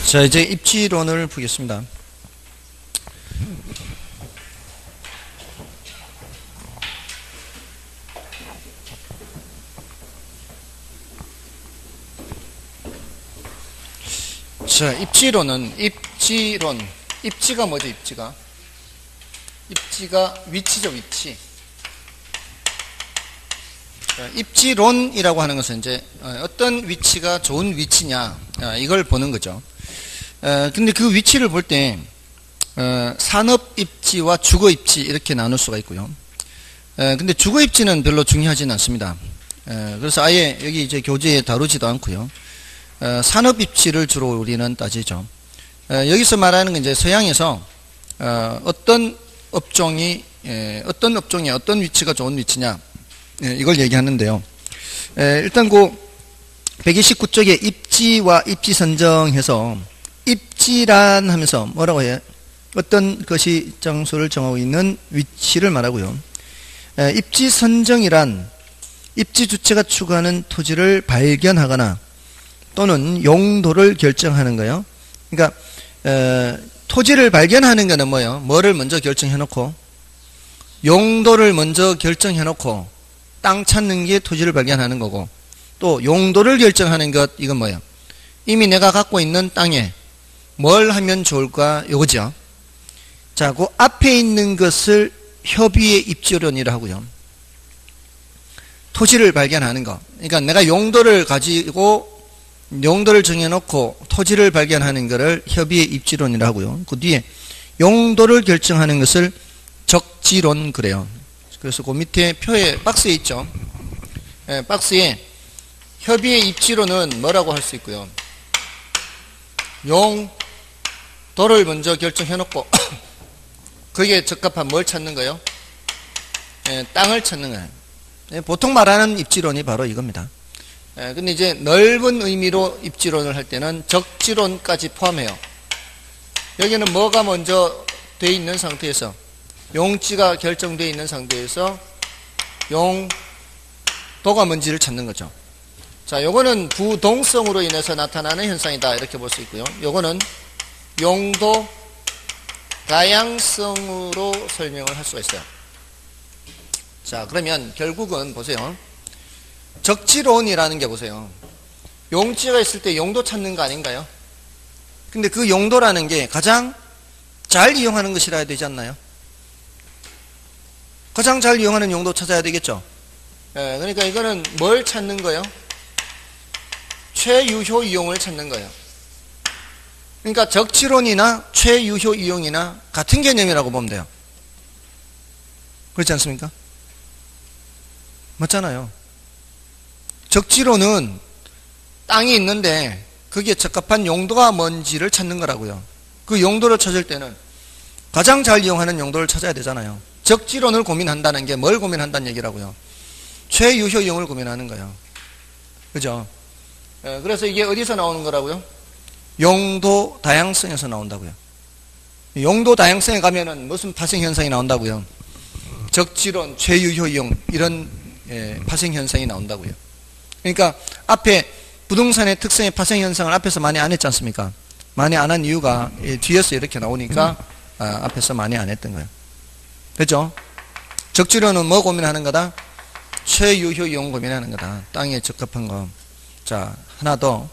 자, 이제 입지론을 보겠습니다. 자, 입지론은 입지가 뭐죠? 입지가 위치죠, 위치. 자, 입지론이라고 하는 것은 이제 어떤 위치가 좋은 위치냐, 이걸 보는 거죠. 근데 그 위치를 볼 때 산업 입지와 주거 입지 이렇게 나눌 수가 있고요. 근데 주거 입지는 별로 중요하지는 않습니다. 그래서 아예 여기 이제 교재에 다루지도 않고요. 산업 입지를 주로 우리는 따지죠. 여기서 말하는 건 이제 서양에서 어떤 업종이 어떤 위치가 좋은 위치냐, 이걸 얘기하는데요. 일단 그 129쪽에 입지와 입지 선정해서 입지란 하면서 뭐라고 해요? 어떤 것이 장소를 정하고 있는 위치를 말하고요. 입지 선정이란 입지 주체가 추구하는 토지를 발견하거나 또는 용도를 결정하는 거예요. 그러니까 토지를 발견하는 거는 뭐예요? 뭐를 먼저 결정해 놓고 용도를 먼저 결정해 놓고 땅 찾는 게 토지를 발견하는 거고, 또 용도를 결정하는 것, 이건 뭐예요? 이미 내가 갖고 있는 땅에 뭘 하면 좋을까, 요거죠. 자, 그 앞에 있는 것을 협의의 입지론이라 하고요. 토지를 발견하는 거. 그러니까 내가 용도를 가지고 용도를 정해놓고 토지를 발견하는 것을 협의의 입지론이라 하고요. 그 뒤에 용도를 결정하는 것을 적지론 그래요. 그래서 그 밑에 표에 박스에 있죠. 박스에 협의의 입지론은 뭐라고 할 수 있고요. 용도를 먼저 결정해놓고 거기에 적합한 뭘 찾는 거예요? 땅을 찾는 거예요. 보통 말하는 입지론이 바로 이겁니다. 근데 이제 넓은 의미로 입지론을 할 때는 적지론까지 포함해요. 여기는 뭐가 먼저 돼 있는 상태에서, 용지가 결정되어 있는 상태에서 용도가 뭔지를 찾는 거죠. 자, 요거는 부동성으로 인해서 나타나는 현상이다, 이렇게 볼 수 있고요. 요거는 용도 다양성으로 설명을 할 수가 있어요. 자, 그러면 결국은 보세요. 적지론이라는 게 보세요. 용지가 있을 때 용도 찾는 거 아닌가요? 근데 그 용도라는 게 가장 잘 이용하는 것이라 되지 않나요? 가장 잘 이용하는 용도 찾아야 되겠죠? 그러니까 이거는 뭘 찾는 거예요? 최유효 이용을 찾는 거예요. 그러니까 적지론이나 최유효 이용이나 같은 개념이라고 보면 돼요. 그렇지 않습니까? 맞잖아요. 적지론은 땅이 있는데 거기에 적합한 용도가 뭔지를 찾는 거라고요. 그 용도를 찾을 때는 가장 잘 이용하는 용도를 찾아야 되잖아요. 적지론을 고민한다는 게 뭘 고민한다는 얘기라고요? 최유효 이용을 고민하는 거예요. 그죠? 그래서 이게 어디서 나오는 거라고요? 용도 다양성에서 나온다고요. 용도 다양성에 가면은 무슨 파생 현상이 나온다고요? 적지론, 최유효 이용, 이런 파생 현상이 나온다고요. 그러니까 앞에 부동산의 특성의 파생 현상을 앞에서 많이 안 했지 않습니까? 많이 안 한 이유가 뒤에서 이렇게 나오니까 앞에서 많이 안 했던 거예요. 그렇죠? 적지론은 뭐 고민하는 거다? 최유효 이용 고민하는 거다. 땅에 적합한 거. 자, 하나 더.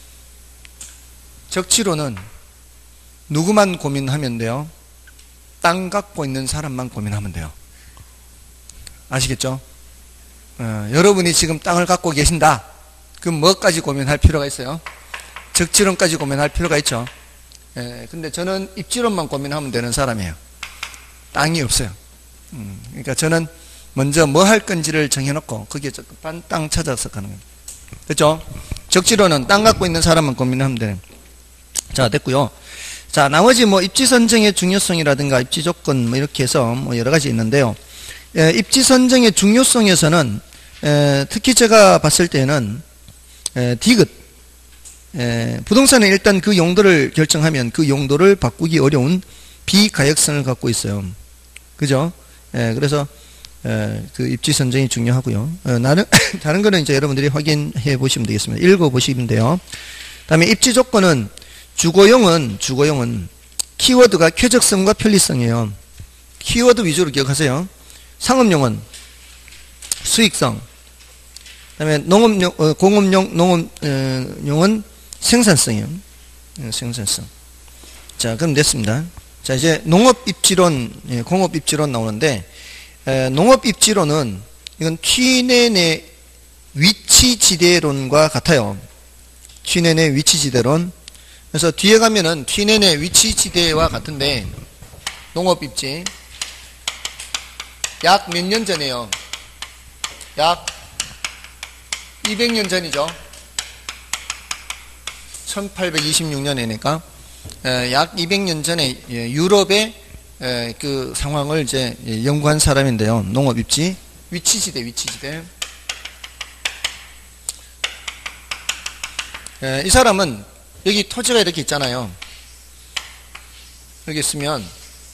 적지론은 누구만 고민하면 돼요? 땅 갖고 있는 사람만 고민하면 돼요. 아시겠죠? 여러분이 지금 땅을 갖고 계신다. 그럼 뭐까지 고민할 필요가 있어요? 적지론까지 고민할 필요가 있죠. 근데 저는 입지론만 고민하면 되는 사람이에요. 땅이 없어요. 그러니까 저는 먼저 뭐 할 건지를 정해놓고 거기에 적합한 땅 찾아서 가는 거예요. 그렇죠? 적지론은 땅 갖고 있는 사람만 고민하면 되는. 자, 됐고요. 자, 나머지 뭐 입지 선정의 중요성이라든가 입지 조건 뭐 이렇게 해서 뭐 여러 가지 있는데요. 입지 선정의 중요성에서는 특히 제가 봤을 때는 디귿, 부동산은 일단 그 용도를 결정하면 그 용도를 바꾸기 어려운 비가역성을 갖고 있어요. 그죠? 그래서 그 입지 선정이 중요하고요. 다른 거는 이제 여러분들이 확인해 보시면 되겠습니다. 읽어 보시면 돼요. 다음에 입지 조건은 주거용은 키워드가 쾌적성과 편리성이에요. 키워드 위주로 기억하세요. 상업용은 수익성, 그다음에 공업용, 농업용은 생산성이에요. 생산성. 자, 그럼 됐습니다. 자, 이제 농업입지론, 공업입지론 나오는데, 농업입지론은 이건 퀴넨의 위치지대론과 같아요. 퀴넨의 위치지대론. 그래서 뒤에 가면은 퀴넨의 위치지대와 같은데, 농업입지. 약 몇 년 전이에요? 약 200년 전이죠. 1826년이니까 약 200년 전에 유럽의 그 상황을 이제 연구한 사람인데요. 농업입지, 위치지대. 이 사람은 여기 토지가 이렇게 있잖아요. 여기 있으면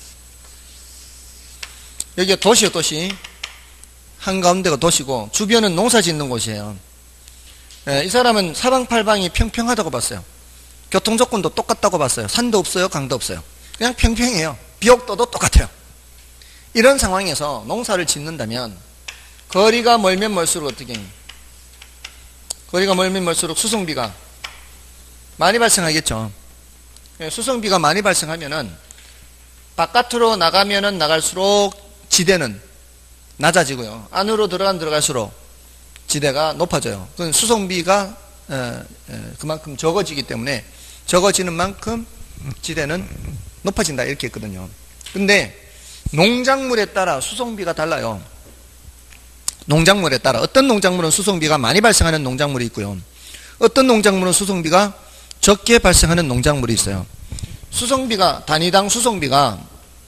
여기가 도시요, 도시. 한가운데가 도시고 주변은 농사 짓는 곳이에요. 이 사람은 사방팔방이 평평하다고 봤어요. 교통조건도 똑같다고 봤어요. 산도 없어요, 강도 없어요. 그냥 평평해요. 비옥도도 똑같아요. 이런 상황에서 농사를 짓는다면 거리가 멀면 멀수록 어떻게? 거리가 멀면 멀수록 수송비가 많이 발생하겠죠. 수송비가 많이 발생하면은 바깥으로 나가면은 나갈수록 지대는 낮아지고요. 안으로 들어갈수록 지대가 높아져요. 그건 수송비가 그만큼 적어지기 때문에 적어지는 만큼 지대는 높아진다 이렇게 했거든요. 근데 농작물에 따라 수송비가 달라요. 농작물에 따라 어떤 농작물은 수송비가 많이 발생하는 농작물이 있고요. 어떤 농작물은 수송비가 적게 발생하는 농작물이 있어요. 수송비가 단위당 수송비가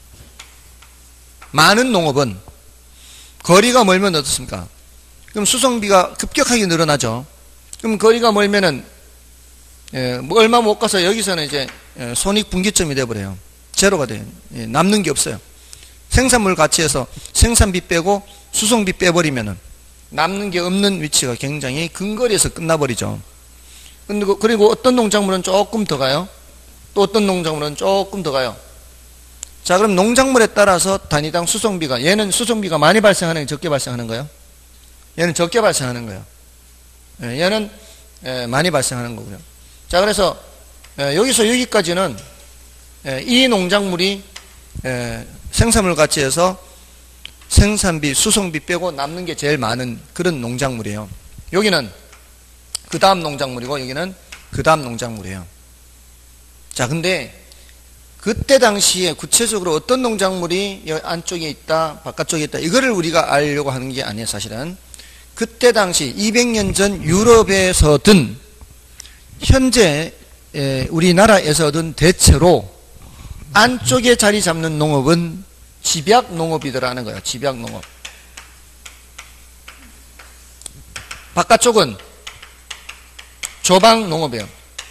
많은 농업은 거리가 멀면 어떻습니까? 그럼 수송비가 급격하게 늘어나죠. 그럼 거리가 멀면은 뭐 얼마 못 가서 여기서는 이제 손익분기점이 돼버려요. 제로가 돼요. 남는 게 없어요. 생산물 가치에서 생산비 빼고 수송비 빼버리면은 남는 게 없는 위치가 굉장히 근거리에서 끝나버리죠. 그리고 어떤 농작물은 조금 더 가요. 또 어떤 농작물은 조금 더 가요. 자, 그럼 농작물에 따라서 단위당 수송비가, 얘는 수송비가 많이 발생하는 게 적게 발생하는 거예요? 얘는 적게 발생하는 거예요. 얘는 많이 발생하는 거고요. 자, 그래서 여기서 여기까지는 이 농작물이 생산물 가치에서 생산비, 수송비 빼고 남는 게 제일 많은 그런 농작물이에요. 여기는 그 다음 농작물이고 여기는 그 다음 농작물이에요. 자, 근데 그때 당시에 구체적으로 어떤 농작물이 안쪽에 있다, 바깥쪽에 있다, 이거를 우리가 알려고 하는 게 아니에요, 사실은. 그때 당시 200년 전 유럽에서든 현재 우리나라에서든 대체로 안쪽에 자리 잡는 농업은 집약농업이더라는 거예요. 집약농업. 바깥쪽은 조방농업이에요.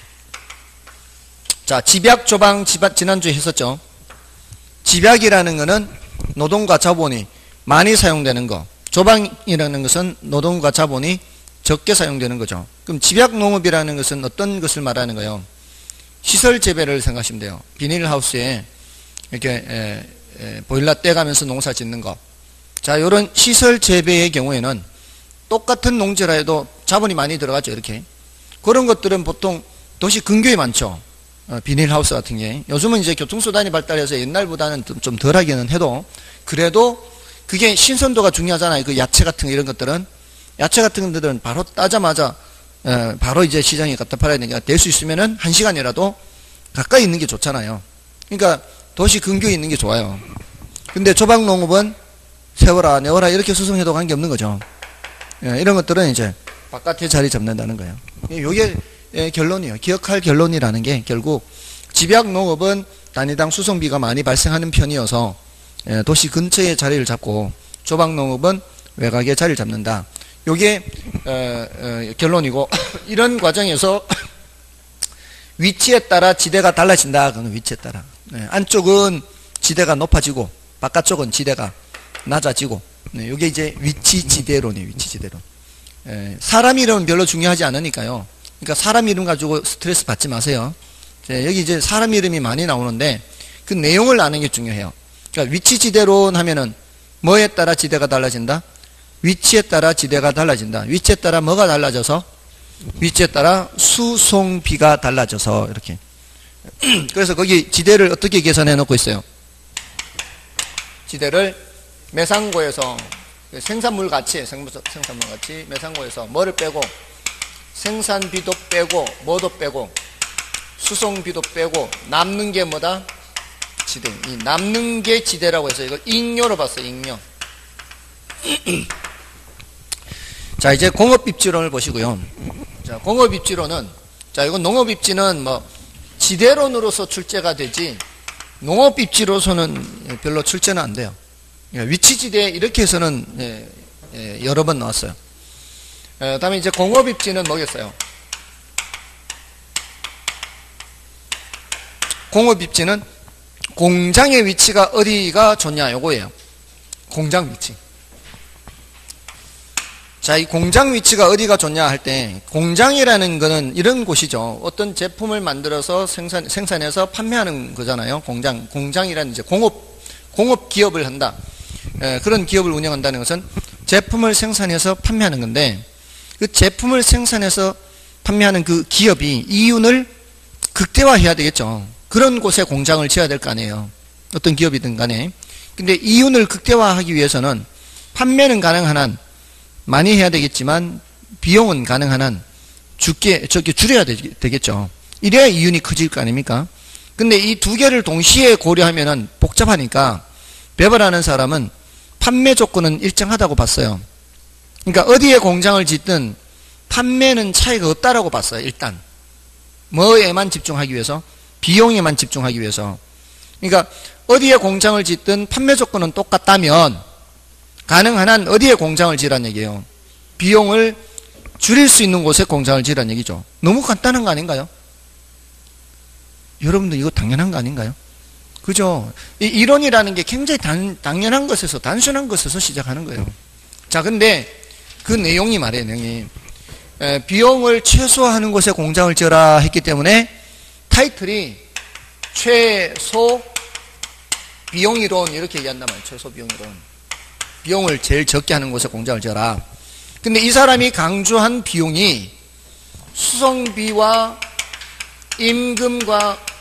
자, 집약, 조방, 지난주에 했었죠. 집약이라는 것은 노동과 자본이 많이 사용되는 거. 조방이라는 것은 노동과 자본이 적게 사용되는 거죠. 그럼 집약농업이라는 것은 어떤 것을 말하는 거예요? 시설 재배를 생각하시면 돼요. 비닐하우스에 이렇게 보일러 떼가면서 농사 짓는 거. 자, 이런 시설 재배의 경우에는 똑같은 농지라 해도 자본이 많이 들어가죠. 이렇게. 그런 것들은 보통 도시 근교에 많죠. 비닐하우스 같은 게. 요즘은 이제 교통수단이 발달해서 옛날보다는 좀 덜하기는 해도 그래도 그게 신선도가 중요하잖아요. 그 야채 같은 거 이런 것들은. 야채 같은 것들은 바로 따자마자 바로 이제 시장에 갖다 팔아야 되니까 될 수 있으면은 1시간이라도 가까이 있는 게 좋잖아요. 그러니까 도시 근교에 있는 게 좋아요. 근데 조박농업은 세워라 내워라 이렇게 수송해도 관계없는 거죠. 이런 것들은 이제 바깥에 자리 잡는다는 거예요. 이게 결론이에요. 기억할 결론이라는 게 결국 집약농업은 단위당 수송비가 많이 발생하는 편이어서 도시 근처에 자리를 잡고 조박농업은 외곽에 자리를 잡는다. 이게 결론이고 이런 과정에서 위치에 따라 지대가 달라진다. 그건 위치에 따라. 안쪽은 지대가 높아지고 바깥쪽은 지대가 낮아지고. 이게 이제 위치지대론이에요. 위치지대론. 사람 이름은 별로 중요하지 않으니까요. 그러니까 사람 이름 가지고 스트레스 받지 마세요. 여기 이제 사람 이름이 많이 나오는데 그 내용을 아는 게 중요해요. 그러니까 위치지대론 하면은 뭐에 따라 지대가 달라진다? 위치에 따라 지대가 달라진다. 위치에 따라 뭐가 달라져서? 위치에 따라 수송비가 달라져서 이렇게. 그래서 거기 지대를 어떻게 계산해 놓고 있어요? 지대를 매상고에서 생산물 가치, 생산물 가치 매상고에서 뭐를 빼고 생산비도 빼고 뭐도 빼고 수송비도 빼고 남는 게 뭐다? 지대. 이 남는 게 지대라고 해서 이걸 잉여로 봤어요. 잉여. 자, 이제 공업입지론을 보시고요. 자, 공업입지론은, 자, 이건 농업입지는 뭐 지대론으로서 출제가 되지 농업입지로서는 별로 출제는 안 돼요. 위치지대 이렇게 해서는 여러 번 나왔어요. 다음에 이제 공업입지는 뭐겠어요? 공업입지는 공장의 위치가 어디가 좋냐 요거예요. 공장 위치. 자, 이 공장 위치가 어디가 좋냐 할 때 공장이라는 거는 이런 곳이죠. 어떤 제품을 만들어서 생산해서 판매하는 거잖아요. 공장이라는 이제 공업 기업을 한다. 그런 기업을 운영한다는 것은 제품을 생산해서 판매하는 건데 그 제품을 생산해서 판매하는 그 기업이 이윤을 극대화해야 되겠죠. 그런 곳에 공장을 지어야 될 거 아니에요. 어떤 기업이든 간에. 근데 이윤을 극대화하기 위해서는 판매는 가능한 한 많이 해야 되겠지만 비용은 가능한 한 줄여야 되겠죠. 이래야 이윤이 커질 거 아닙니까? 근데 이 두 개를 동시에 고려하면은 복잡하니까 배벌하는 사람은 판매 조건은 일정하다고 봤어요. 그러니까 어디에 공장을 짓든 판매는 차이가 없다라고 봤어요. 일단 뭐에만 집중하기 위해서? 비용에만 집중하기 위해서. 그러니까 어디에 공장을 짓든 판매 조건은 똑같다면 가능한 한 어디에 공장을 지으란 얘기예요? 비용을 줄일 수 있는 곳에 공장을 지으란 얘기죠. 너무 간단한 거 아닌가요? 여러분들 이거 당연한 거 아닌가요? 그죠? 이 이론이라는 게 굉장히 당연한 것에서 단순한 것에서 시작하는 거예요. 자, 근데 그 내용이 말이에요. 내용이 비용을 최소화하는 곳에 공장을 지어라 했기 때문에 타이틀이 최소 비용이론 이렇게 얘기한단 말이에요. 최소 비용이론. 비용을 제일 적게 하는 곳에 공장을 지어라. 근데 이 사람이 강조한 비용이 수송비와 임금과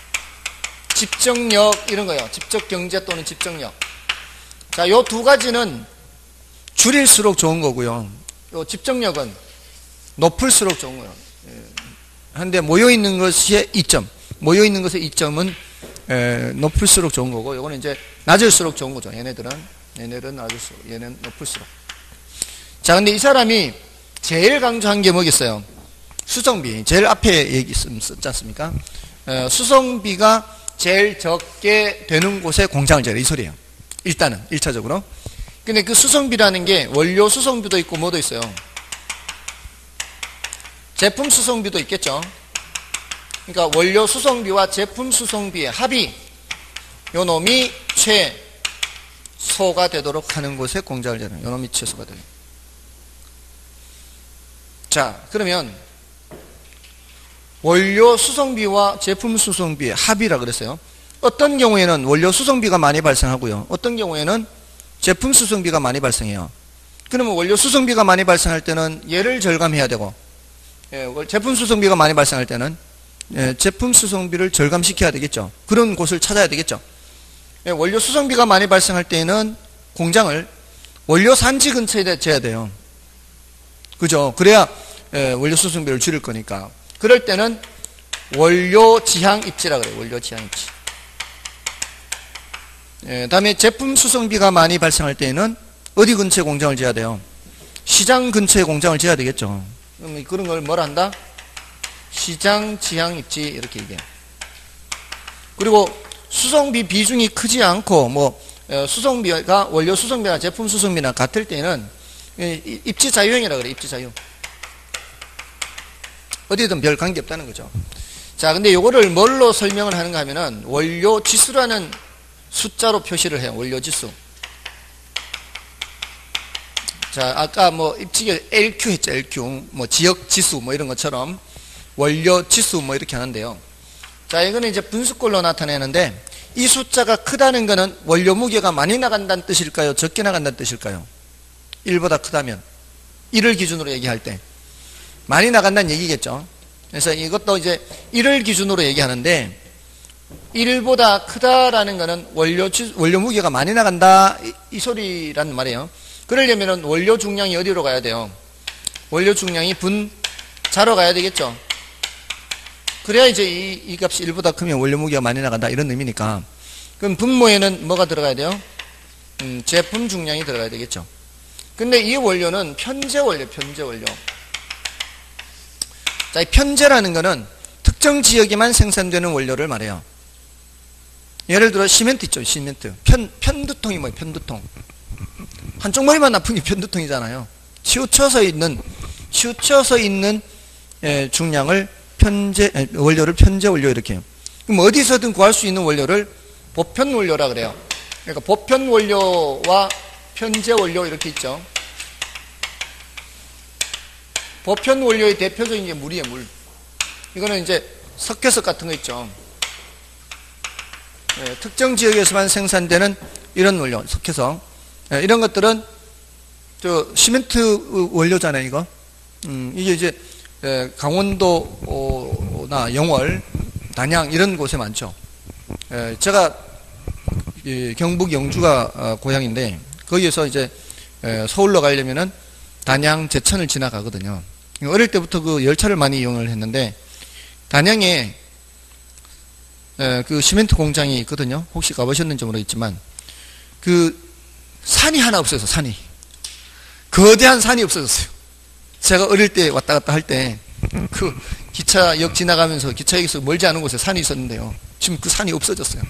집적력 이런 거예요. 집적경제 또는 집적력. 자, 요 두 가지는 줄일수록 좋은 거고요. 요 집적력은 높을수록 좋은 거예요. 한데 모여있는 것의 이점. 모여있는 것의 이점은 높을수록 좋은 거고 요거는 이제 낮을수록 좋은 거죠. 얘네들은 낮을수록, 얘는 높을수록. 자, 근데 이 사람이 제일 강조한 게 뭐겠어요? 수송비. 제일 앞에 얘기 썼지 않습니까? 수송비가 제일 적게 되는 곳에 공장을 지어라. 이 소리예요. 일단은, 1차적으로. 근데 그 수송비라는 게 원료 수송비도 있고 뭐도 있어요? 제품 수송비도 있겠죠? 그러니까 원료 수송비와 제품 수송비의 합이 요 놈이 최소가 되도록 하는 곳에 공장을 지어라. 요 놈이 최소가 되도록. 자, 그러면 원료 수송비와 제품 수송비의 합이라 그랬어요. 어떤 경우에는 원료 수송비가 많이 발생하고요. 어떤 경우에는 제품 수송비가 많이 발생해요. 그러면 원료 수송비가 많이 발생할 때는 얘를 절감해야 되고 제품 수송비가 많이 발생할 때는 제품 수송비를 절감시켜야 되겠죠. 그런 곳을 찾아야 되겠죠. 원료 수송비가 많이 발생할 때에는 공장을 원료 산지 근처에 지어야 돼요. 그죠? 그래야 원료 수송비를 줄일 거니까. 그럴 때는 원료 지향 입지라 그래요. 원료 지향 입지. 다음에 제품 수송비가 많이 발생할 때에는 어디 근처에 공장을 지어야 돼요? 시장 근처에 공장을 지어야 되겠죠. 그럼 그런 걸 뭐라 한다? 시장 지향 입지 이렇게 얘기해요. 그리고 수송비 비중이 크지 않고 뭐 수송비가 원료 수송비나 제품 수송비나 같을 때는 입지 자유형이라 그래. 입지 자유. 어디든 별 관계 없다는 거죠. 자, 근데 요거를 뭘로 설명을 하는가 하면은 원료 지수라는 숫자로 표시를 해요. 원료 지수. 자, 아까 뭐 입지에 LQ 했죠. LQ. 뭐 지역 지수 뭐 이런 것처럼 원료 지수 뭐 이렇게 하는데요. 자, 이거는 이제 분수꼴로 나타내는데 이 숫자가 크다는 것은 원료 무게가 많이 나간다는 뜻일까요? 적게 나간다는 뜻일까요? 1보다 크다면 1을 기준으로 얘기할 때 많이 나간다는 얘기겠죠. 그래서 이것도 이제 1을 기준으로 얘기하는데 1보다 크다라는 것은 원료 무게가 많이 나간다 이 소리란 말이에요. 그러려면 원료 중량이 어디로 가야 돼요? 원료 중량이 분자로 가야 되겠죠. 그래야 이제 이 값이 1보다 크면 원료 무게가 많이 나간다 이런 의미니까. 그럼 분모에는 뭐가 들어가야 돼요? 제품 중량이 들어가야 되겠죠. 근데 이 원료는 편제 원료. 자, 이 편제라는 거는 특정 지역에만 생산되는 원료를 말해요. 예를 들어 시멘트 있죠, 시멘트. 편두통이 뭐예요? 편두통. 한쪽 머리만 나쁜 게 편두통이잖아요. 치우쳐서 있는 중량을 원료를 편제 원료 이렇게 해요. 그럼 어디서든 구할 수 있는 원료를 보편 원료라 그래요. 그러니까 보편 원료와 편제 원료 이렇게 있죠. 보편 원료의 대표적인 게 물이에요, 물. 이거는 이제 석회석 같은 거 있죠. 특정 지역에서만 생산되는 이런 원료, 석회석. 이런 것들은 시멘트 원료잖아요, 이거. 이게 이제 강원도나 영월, 단양 이런 곳에 많죠. 제가 경북 영주가 고향인데 거기에서 이제 서울로 가려면은 단양 제천을 지나가거든요. 어릴 때부터 그 열차를 많이 이용을 했는데 단양에 그 시멘트 공장이 있거든요. 혹시 가보셨는지 모르겠지만 그 산이 하나 없어서 산이 거대한 산이 없어졌어요. 제가 어릴 때 왔다 갔다 할 때 그 기차역 지나가면서 기차역에서 멀지 않은 곳에 산이 있었는데요. 지금 그 산이 없어졌어요.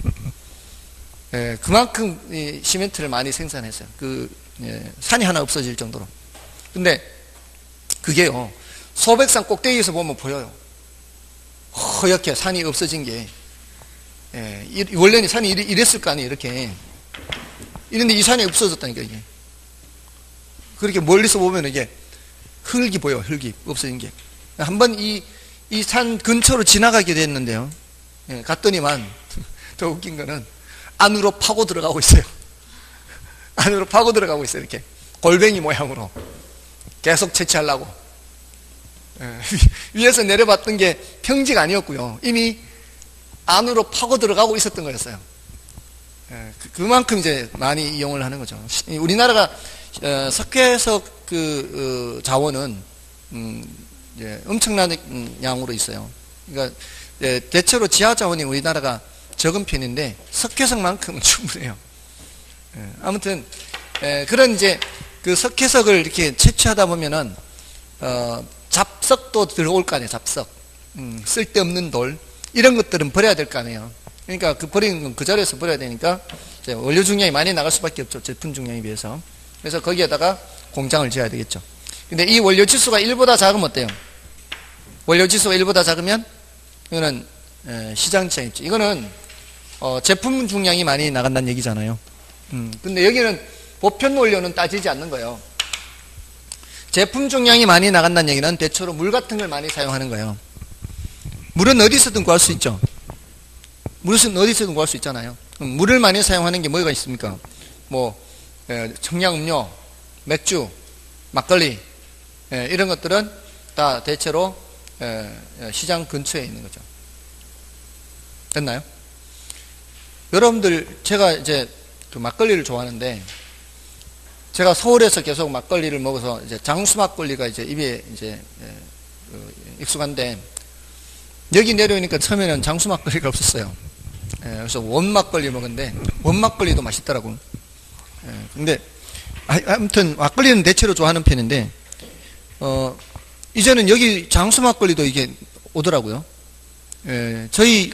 그만큼 이 시멘트를 많이 생산했어요. 산이 하나 없어질 정도로. 근데 그게요, 소백산 꼭대기에서 보면 보여요. 허옇게 산이 없어진 게. 원래는 산이 이랬을 거 아니에요, 이렇게. 이런데 이 산이 없어졌다니까, 이게. 그렇게 멀리서 보면 이게 흙이 보여, 흙이 없어진 게. 한번 이 산 근처로 지나가게 됐는데요. 갔더니만 더 웃긴 거는 안으로 파고 들어가고 있어요. 안으로 파고 들어가고 있어요, 이렇게. 골뱅이 모양으로. 계속 채취하려고. 위에서 내려봤던 게 평지가 아니었고요. 이미 안으로 파고 들어가고 있었던 거였어요. 그만큼 이제 많이 이용을 하는 거죠. 우리나라가 석회석 자원은 이제 엄청난 양으로 있어요. 그러니까 대체로 지하 자원이 우리나라가 적은 편인데 석회석만큼은 충분해요. 아무튼 그런 이제 그 석회석을 이렇게 채취하다 보면은 잡석도 들어올 거 아니에요. 잡석, 쓸데없는 돌 이런 것들은 버려야 될 거 아니에요. 그러니까 그 버리는 건 그 자리에서 버려야 되니까 이제 원료 중량이 많이 나갈 수밖에 없죠. 제품 중량에 비해서. 그래서 거기에다가 공장을 지어야 되겠죠. 근데 이 원료 지수가 1보다 작으면 어때요? 원료 지수가 1보다 작으면 이거는 시장 지장 있죠. 이거는 제품 중량이 많이 나간다는 얘기잖아요. 근데 여기는 보편 원료는 따지지 않는 거예요. 제품 중량이 많이 나간다는 얘기는 대체로 물 같은 걸 많이 사용하는 거예요. 물은 어디서든 구할 수 있죠. 물은 어디서든 구할 수 있잖아요. 물을 많이 사용하는 게 뭐가 있습니까? 청량음료, 맥주, 막걸리 이런 것들은 다 대체로 시장 근처에 있는 거죠. 됐나요? 여러분들 제가 이제 그 막걸리를 좋아하는데 제가 서울에서 계속 막걸리를 먹어서 이제 장수 막걸리가 이제 입에 이제 익숙한데 여기 내려오니까 처음에는 장수 막걸리가 없었어요. 그래서 원 막걸리 먹었는데 원 막걸리도 맛있더라고. 근데 아무튼 막걸리는 대체로 좋아하는 편인데 이제는 여기 장수 막걸리도 이게 오더라고요. 저희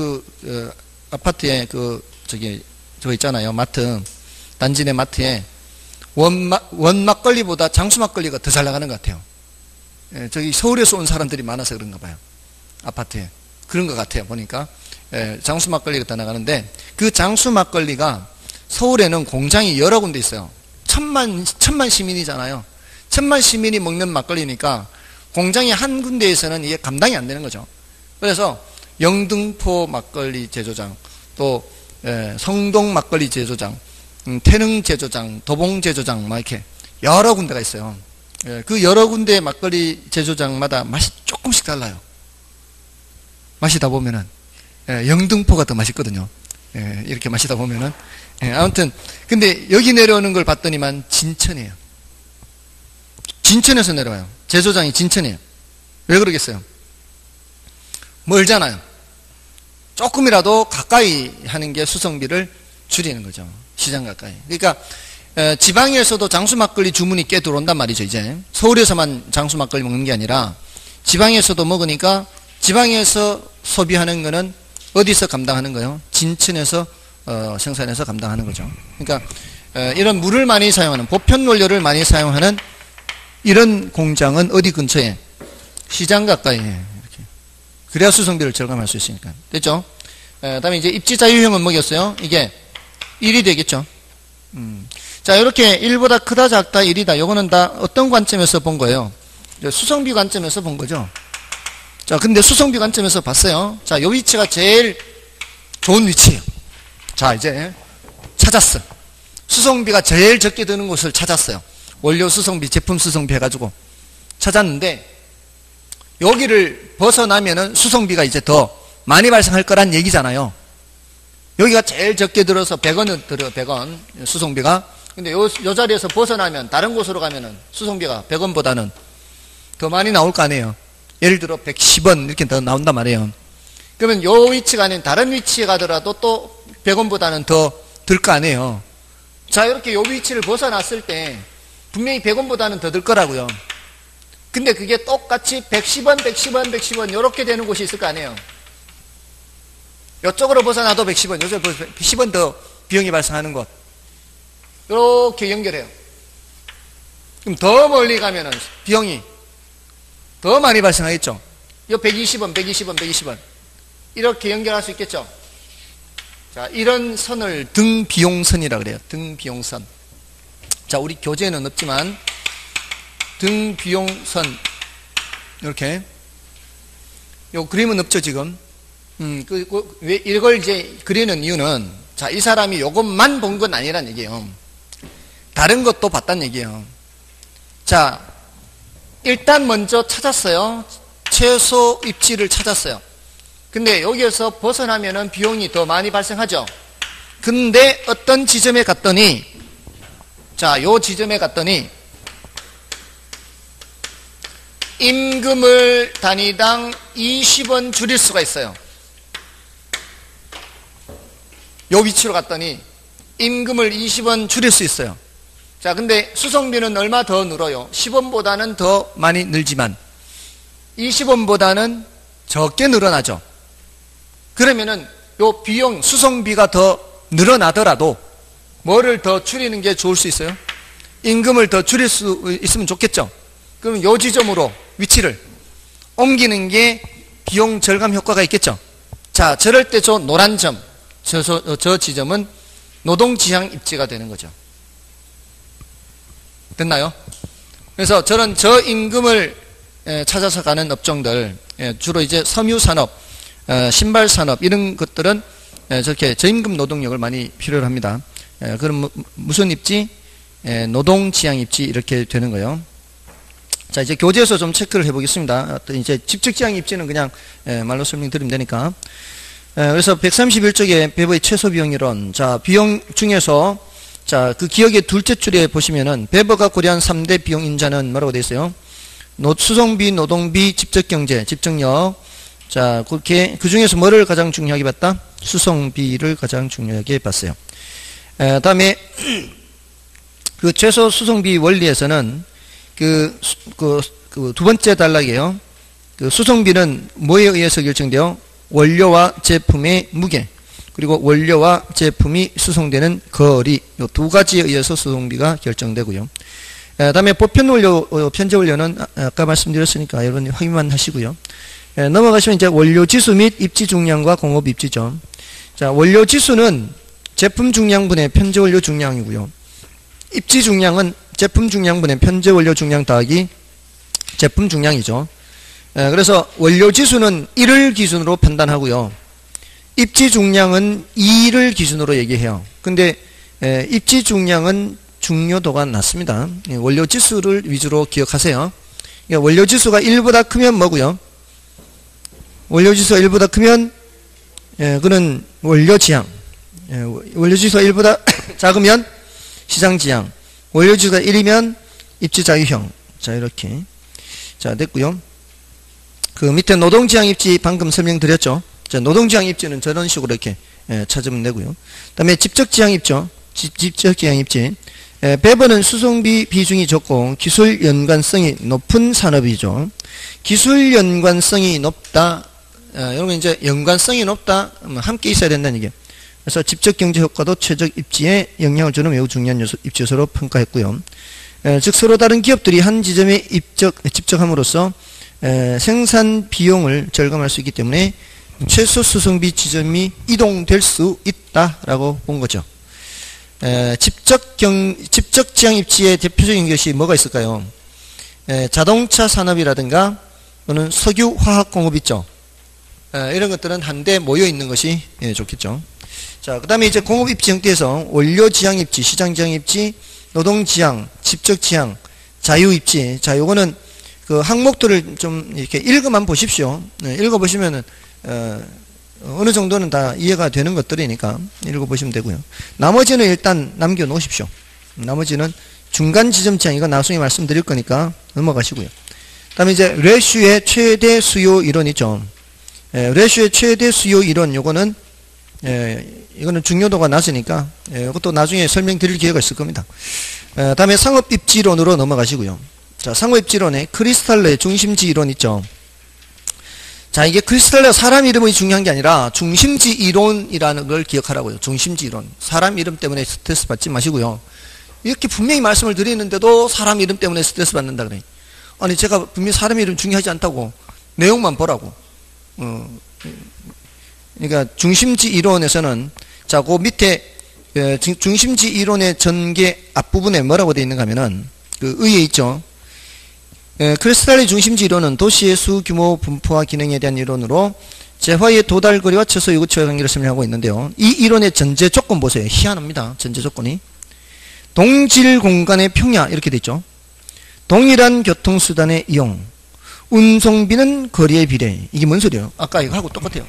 아파트에 저거 있잖아요. 마트 단지 내 마트에 원 막걸리보다 장수 막걸리가 더 잘 나가는 것 같아요. 저기 서울에서 온 사람들이 많아서 그런가 봐요. 아파트에 그런 것 같아요. 보니까 장수 막걸리가 더 나가는데 그 장수 막걸리가 서울에는 공장이 여러 군데 있어요. 천만 시민이잖아요. 천만 시민이 먹는 막걸리니까 공장이 한 군데에서는 이게 감당이 안 되는 거죠. 그래서 영등포 막걸리 제조장, 또 성동 막걸리 제조장, 태릉 제조장, 도봉 제조장, 막 이렇게 여러 군데가 있어요. 그 여러 군데 막걸리 제조장마다 맛이 조금씩 달라요. 마시다 보면은 영등포가 더 맛있거든요. 이렇게 마시다 보면은 아무튼 근데 여기 내려오는 걸 봤더니만 진천이에요. 진천에서 내려와요. 제조장이 진천이에요. 왜 그러겠어요? 멀잖아요. 조금이라도 가까이 하는 게 수성비를 줄이는 거죠. 시장 가까이. 그러니까 지방에서도 장수 막걸리 주문이 꽤 들어온단 말이죠. 이제 서울에서만 장수 막걸리 먹는 게 아니라 지방에서도 먹으니까 지방에서 소비하는 거는 어디서 감당하는 거예요? 진천에서 생산해서 감당하는 거죠. 그러니까 이런 물을 많이 사용하는, 보편 원료를 많이 사용하는 이런 공장은 어디 근처에? 시장 가까이에. 이렇게. 그래야 수성비를 절감할 수 있으니까. 됐죠? 다음에 이제 입지 자유형은 뭐겠어요? 이게 1이 되겠죠. 자, 이렇게 1보다 크다, 작다, 1이다. 요거는 다 어떤 관점에서 본 거예요? 수성비 관점에서 본 거죠. 자, 근데 수성비 관점에서 봤어요. 자, 요 위치가 제일 좋은 위치예요. 자, 이제 찾았어. 수성비가 제일 적게 드는 곳을 찾았어요. 원료 수성비, 제품 수성비 해가지고 찾았는데 여기를 벗어나면은 수성비가 이제 더 많이 발생할 거란 얘기잖아요. 여기가 제일 적게 들어서 100원은 들어요. 100원 수성비가. 근데 요 자리에서 벗어나면 다른 곳으로 가면은 수성비가 100원보다는 더 많이 나올 거 아니에요. 예를 들어 110원 이렇게 더 나온단 말이에요. 그러면 요 위치가 아닌 다른 위치에 가더라도 또 100원보다는 더 들 거 아니에요. 자, 이렇게 요 위치를 벗어났을 때 분명히 100원보다는 더 들 거라고요. 근데 그게 똑같이 110원, 110원, 110원 이렇게 되는 곳이 있을 거 아니에요. 이쪽으로 벗어나도 110원, 이쪽으로 110원 더 비용이 발생하는 곳. 이렇게 연결해요. 그럼 더 멀리 가면은 비용이 더 많이 발생하겠죠. 이 120원, 120원, 120원. 이렇게 연결할 수 있겠죠. 자, 이런 선을 등비용선이라고 그래요. 등비용선. 자, 우리 교재에는 없지만 등비용선 이렇게 요 그림은 없죠 지금. 왜 이걸 이제 그리는 이유는 자, 이 사람이 요것만 본 건 아니란 얘기예요. 다른 것도 봤단 얘기예요. 자, 일단 먼저 찾았어요. 최소 입지를 찾았어요. 근데 여기에서 벗어나면은 비용이 더 많이 발생하죠. 근데 어떤 지점에 갔더니 자, 요 지점에 갔더니 임금을 단위당 20원 줄일 수가 있어요. 요 위치로 갔더니 임금을 20원 줄일 수 있어요. 자, 근데 수성비는 얼마 더 늘어요? 10원보다는 더 많이 늘지만 20원보다는 적게 늘어나죠. 그러면은 요 비용, 수성비가 더 늘어나더라도 뭐를 더 줄이는 게 좋을 수 있어요? 임금을 더 줄일 수 있으면 좋겠죠. 그러면 요 지점으로 위치를 옮기는 게 비용 절감 효과가 있겠죠. 자, 저럴 때 저 노란 점, 저 지점은 노동지향 입지가 되는 거죠. 됐나요? 그래서 저런 저임금을 찾아서 가는 업종들, 주로 이제 섬유산업, 신발산업 이런 것들은 저렇게 저임금 노동력을 많이 필요로 합니다. 그럼 무슨 입지? 노동지향 입지 이렇게 되는 거예요. 자, 이제 교재에서 좀 체크를 해보겠습니다. 이제 직접지향 입지는 그냥 말로 설명드리면 되니까. 그래서 131쪽에 배부의 최소 비용 이론. 자, 비용 중에서 자, 그 기억의 둘째 줄에 보시면은 배버가 고려한 3대 비용 인자는 뭐라고 되어 있어요? 수송비, 노동비, 직접경제, 집중력. 자, 그렇게 그 중에서 뭐를 가장 중요하게 봤다? 수송비를 가장 중요하게 봤어요. 다음에 그 최소 수송비 원리에서는 그 두 번째 단락이에요. 그 수송비는 뭐에 의해서 결정돼요? 원료와 제품의 무게, 그리고 원료와 제품이 수송되는 거리, 이 두 가지에 의해서 수송비가 결정되고요. 다음에 보편 원료, 편제 원료는 아까 말씀드렸으니까 여러분 확인만 하시고요. 넘어가시면 이제 원료 지수 및 입지 중량과 공업 입지죠. 자, 원료 지수는 제품 중량분의 편제 원료 중량이고요. 입지 중량은 제품 중량분의 편제 원료 중량 더하기 제품 중량이죠. 그래서 원료지수는 1을 기준으로 판단하고요. 입지 중량은 2를 기준으로 얘기해요. 근데 입지 중량은 중요도가 낮습니다. 원료지수를 위주로 기억하세요. 원료지수가 1보다 크면 뭐고요? 원료지수가 1보다 크면 그는 원료지향. 원료지수가 1보다 작으면 시장지향. 원료지수가 1이면 입지자유형. 자, 이렇게. 자, 됐고요. 그 밑에 노동지향 입지 방금 설명드렸죠. 자, 노동지향 입지는 저런 식으로 이렇게 찾으면 되고요. 그 다음에 집적지향 입죠. 집적지향 입지. 배번은 수송비 비중이 적고 기술 연관성이 높은 산업이죠. 기술 연관성이 높다. 여러분 이제 연관성이 높다. 함께 있어야 된다는 얘기예요. 그래서 집적 경제 효과도 최적 입지에 영향을 주는 매우 중요한 입지 요소로 평가했고요. 즉 서로 다른 기업들이 한 지점에 집적함으로써 생산 비용을 절감할 수 있기 때문에 최소 수송비 지점이 이동될 수 있다라고 본 거죠. 집적지향 입지의 대표적인 것이 뭐가 있을까요? 자동차 산업이라든가 또는 석유 화학공업 있죠. 이런 것들은 한데 모여 있는 것이 좋겠죠. 자, 그 다음에 이제 공업 입지 형태에서 원료지향 입지, 시장지향 입지, 노동지향, 집적지향, 자유입지. 자, 요거는 그 항목들을 좀 이렇게 읽어만 보십시오. 읽어보시면은, 어느 정도는 다 이해가 되는 것들이니까 읽어보시면 되고요. 나머지는 일단 남겨놓으십시오. 나머지는 중간 지점 지향, 이거 나중에 말씀드릴 거니까 넘어가시고요. 그 다음에 이제 레슈의 최대 수요 이론 있죠. 레슈의 최대 수요 이론, 요거는 이거는 중요도가 낮으니까 이것도 나중에 설명드릴 기회가 있을 겁니다. 다음에 상업입지론으로 넘어가시고요. 자, 상업입지론에 크리스탈러의 중심지 이론 있죠. 자, 이게 크리스탈러 사람 이름이 중요한 게 아니라 중심지 이론이라는 걸 기억하라고요. 중심지 이론. 사람 이름 때문에 스트레스 받지 마시고요. 이렇게 분명히 말씀을 드리는데도 사람 이름 때문에 스트레스 받는다 그래. 아니, 제가 분명히 사람 이름 중요하지 않다고 내용만 보라고. 그러니까 중심지 이론에서는 자, 그 밑에 중심지 이론의 전개 앞부분에 뭐라고 되어 있는가 하면은 그 의에 있죠. 크리스탈의 중심지 이론은 도시의 수, 규모, 분포와 기능에 대한 이론으로 재화의 도달거리와 최소 요구치와의 관계를 설명하고 있는데요. 이 이론의 전제 조건 보세요. 희한합니다. 전제 조건이. 동질 공간의 평야 이렇게 되어 있죠. 동일한 교통수단의 이용, 운송비는 거리에 비례. 이게 뭔 소리예요? 아까 이거하고 똑같아요.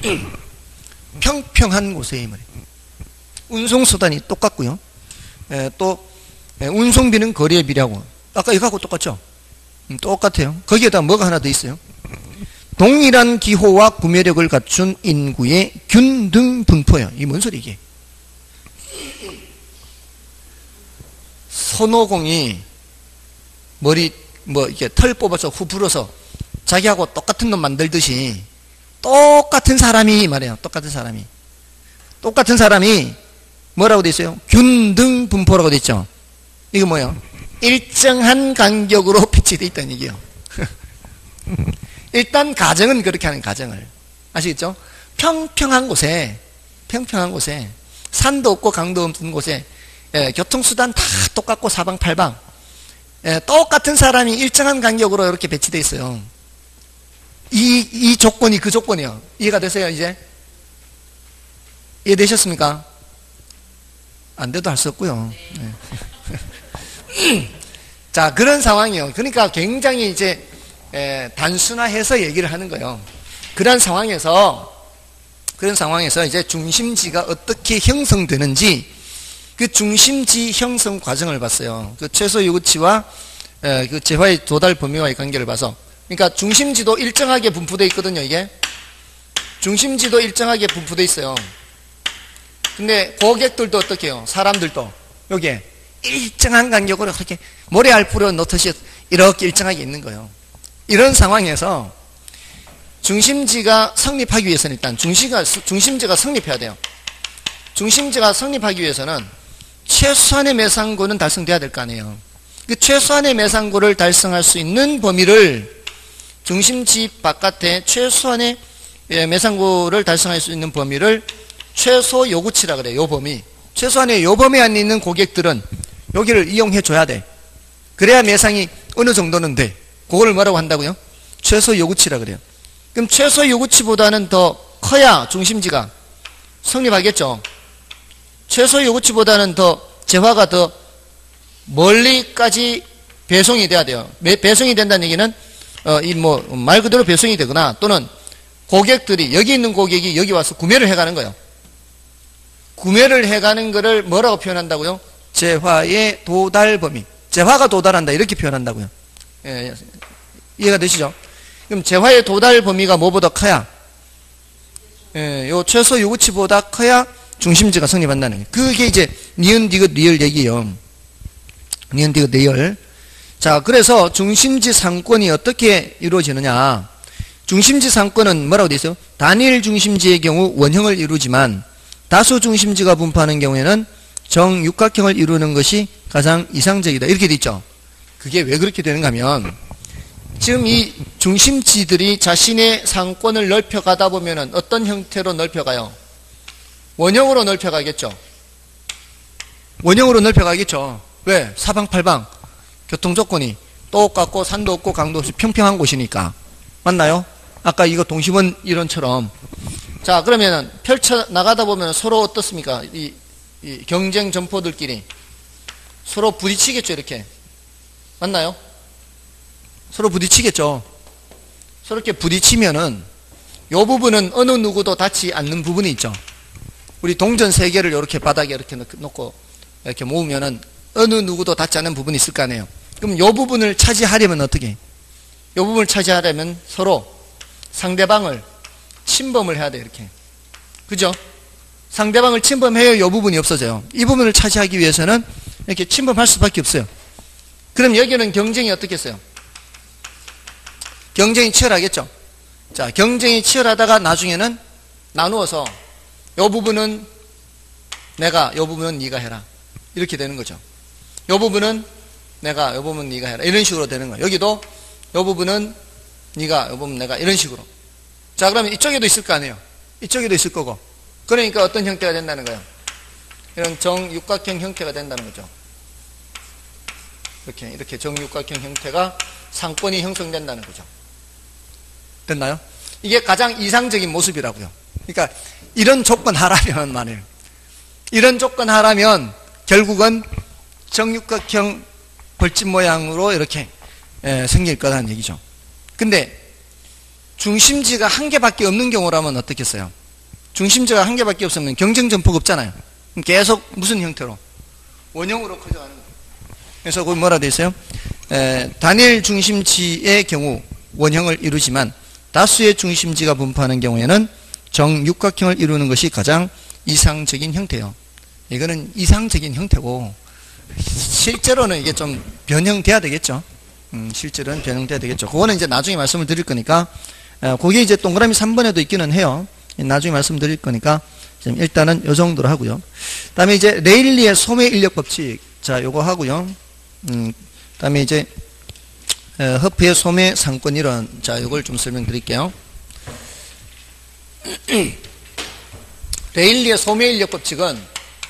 평평한 곳에 이 말이에요. 운송수단이 똑같고요. 또 운송비는 거리에 비례하고 아까 이거하고 똑같죠? 똑같아요. 거기에다 뭐가 하나 더 있어요. 동일한 기호와 구매력을 갖춘 인구의 균등 분포예요. 이게 뭔 소리 이게? 손오공이 머리 이렇게 털 뽑아서 후 불어서 자기하고 똑같은 놈 만들듯이 똑같은 사람이 말이에요. 똑같은 사람이 뭐라고 돼 있어요? 균등 분포라고 돼 있죠. 이거 뭐예요? 일정한 간격으로 배치되어 있다는 얘기예요. 일단 가정은 그렇게 하는 가정을 아시겠죠? 평평한 곳에 산도 없고 강도 없는 곳에 교통수단 다 똑같고 사방팔방 똑같은 사람이 일정한 간격으로 이렇게 배치되어 있어요. 이 조건이 그 조건이에요. 이해가 되세요 이제? 이해되셨습니까? 안 돼도 할 수 없고요. 네. 자, 그런 상황이에요. 그러니까 굉장히 이제 단순화해서 얘기를 하는 거예요. 그런 상황에서 이제 중심지가 어떻게 형성되는지 그 중심지 형성 과정을 봤어요. 그 최소 요구치와 그 재화의 도달 범위와의 관계를 봐서, 그러니까 중심지도 일정하게 분포되어 있거든요. 이게 중심지도 일정하게 분포되어 있어요. 근데 고객들도 어떻게 해요? 사람들도 여기에 일정한 간격으로 그렇게 모래알 뿌려 놓듯이 이렇게 일정하게 있는 거예요. 이런 상황에서 중심지가 성립하기 위해서는 일단 중심지가 성립해야 돼요. 중심지가 성립하기 위해서는 최소한의 매상고는 달성돼야 될 거 아니에요. 그 최소한의 매상고를 달성할 수 있는 범위를 중심지 바깥에 최소한의 매상고를 달성할 수 있는 범위를 최소 요구치라 그래요. 요 범위. 최소한의 요 범위 안에 있는 고객들은 여기를 이용해 줘야 돼. 그래야 매상이 어느 정도는 돼. 그걸 뭐라고 한다고요? 최소 요구치라 그래요. 그럼 최소 요구치보다는 더 커야 중심지가 성립하겠죠. 최소 요구치보다는 더 재화가 더 멀리까지 배송이 돼야 돼요. 배송이 된다는 얘기는 말 그대로 배송이 되거나 또는 고객들이 여기 있는 고객이 여기 와서 구매를 해가는 거예요. 구매를 해가는 거를 뭐라고 표현한다고요? 재화의 도달 범위. 재화가 도달한다 이렇게 표현한다고요. 예, 이해가 되시죠? 그럼 재화의 도달 범위가 뭐보다 커야? 예, 요 최소 요구치보다 커야 중심지가 성립한다는 거예요. 그게 이제 니은 디귿 리을 얘기예요. 니은 디귿 리을. 자, 그래서 중심지 상권이 어떻게 이루어지느냐? 중심지 상권은 뭐라고 되어 있어요? 단일 중심지의 경우 원형을 이루지만 다수 중심지가 분포하는 경우에는 정육각형을 이루는 것이 가장 이상적이다. 이렇게 돼 있죠. 그게 왜 그렇게 되는가 하면 지금 이 중심지들이 자신의 상권을 넓혀가다 보면은 어떤 형태로 넓혀가요? 원형으로 넓혀가겠죠. 원형으로 넓혀가겠죠. 왜? 사방팔방 교통조건이 똑같고 산도 없고 강도 없이 평평한 곳이니까. 맞나요? 아까 이거 동심원 이론처럼. 자, 그러면은 펼쳐나가다 보면 서로 어떻습니까? 이 경쟁 점포들끼리 서로 부딪히겠죠, 이렇게. 맞나요? 서로 부딪히겠죠. 서로 이렇게 부딪히면은 요 부분은 어느 누구도 닿지 않는 부분이 있죠. 우리 동전 3개를 이렇게 바닥에 이렇게 놓고 이렇게 모으면은 어느 누구도 닿지 않는 부분이 있을 거 아니에요. 그럼 요 부분을 차지하려면 어떻게? 요 부분을 차지하려면 서로 상대방을 침범을 해야 돼, 이렇게. 그죠? 상대방을 침범해야 요 부분이 없어져요. 이 부분을 차지하기 위해서는 이렇게 침범할 수밖에 없어요. 그럼 여기는 경쟁이 어떻겠어요? 경쟁이 치열하겠죠? 자, 경쟁이 치열하다가 나중에는 나누어서 요 부분은 내가, 요 부분은 네가 해라. 이렇게 되는 거죠. 요 부분은 내가, 요 부분은 네가 해라. 이런 식으로 되는 거예요. 여기도 요 부분은 네가, 요 부분은 내가. 이런 식으로. 자, 그러면 이쪽에도 있을 거 아니에요? 이쪽에도 있을 거고. 그러니까 어떤 형태가 된다는 거예요? 이런 정육각형 형태가 된다는 거죠. 이렇게 정육각형 형태가 상권이 형성된다는 거죠. 됐나요? 이게 가장 이상적인 모습이라고요. 그러니까 이런 조건 하라면 말이에요. 이런 조건 하라면 결국은 정육각형 벌집 모양으로 이렇게 생길 거라는 얘기죠. 근데 중심지가 한 개밖에 없는 경우라면 어떻겠어요? 중심지가 한 개밖에 없으면 경쟁 점포가 없잖아요. 계속 무슨 형태로? 원형으로 커져가는 거예요. 그래서 거기 뭐라 되어 있어요? 단일 중심지의 경우 원형을 이루지만 다수의 중심지가 분포하는 경우에는 정육각형을 이루는 것이 가장 이상적인 형태예요. 이거는 이상적인 형태고 실제로는 이게 좀 변형돼야 되겠죠. 실제로는 변형돼야 되겠죠. 그거는 이제 나중에 말씀을 드릴 거니까 그게 이제 동그라미 3번에도 있기는 해요. 나중에 말씀드릴 거니까 지금 일단은 요 정도로 하고요. 다음에 이제 레일리의 소매 인력 법칙. 자, 요거 하고요. 다음에 이제 허프의 소매 상권 이론. 자, 요걸 좀 설명드릴게요. 레일리의 소매 인력 법칙은